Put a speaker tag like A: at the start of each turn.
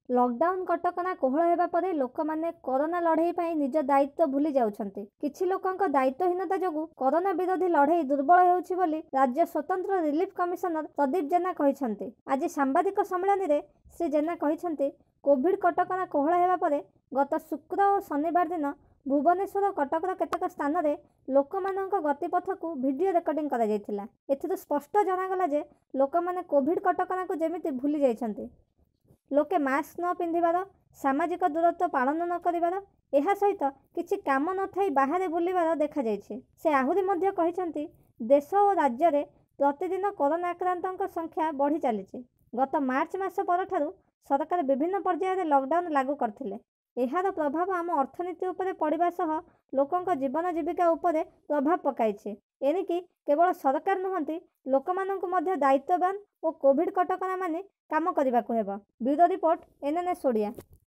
A: Lockdown कटकणा कोहल हेबा परे लोकमाने corona लड़ाई पर निज दायित्व भूली जाउछन्ति। किछि लोकंक दायित्वहीनता जोगु कोरोना विरोधी लड़ाई दुर्बल हेउछि बोली राज्य स्वतंत्र रिलीफ कमिशनर प्रदीप जेना कहिसन्ति। आज सांबादिक सम्मेलन रे श्री जेना कहिसन्ति कोविड कटकणा कोहल हेबा परे गत शुक्र और शनिवार दिन भुवनेश्वर और कटकर केतक स्थान में लोकमानक गतिपथ को वीडियो रेकर्डिंग करा जायतिला। एथिरु स्पष्ट जनागला जे लोकमाने कोविड कटकणा को जेमिति भूली जाइछन्ति। लोके मास्क न पिंधिबार, सामाजिक दूरत्व पालन न करिबार, एहा सहित किछि काम न थाई बाहर बुलिबार देखा जायछि। से आहुरी मध्य कहिसन्ति देश और राज्य रे प्रतिदिन कोरोना आक्रांतक संख्या बढ़ी चलीछि। गत मार्च मास परठारु सरकार विभिन्न पर्यायर लॉकडाउन लागू करथिले। एहार प्रभाव आम अर्थनीति उपरे पड़िबा सह लोकंक जीवन जीविका उपरे प्रभाव पकाइछि। एनिकी केवल सरकार नुहंती लोकमानंकु मध्य दायित्ववान और कोविड कटकणा माने काम करिबाकु हेबो। Bureau report nnsodia।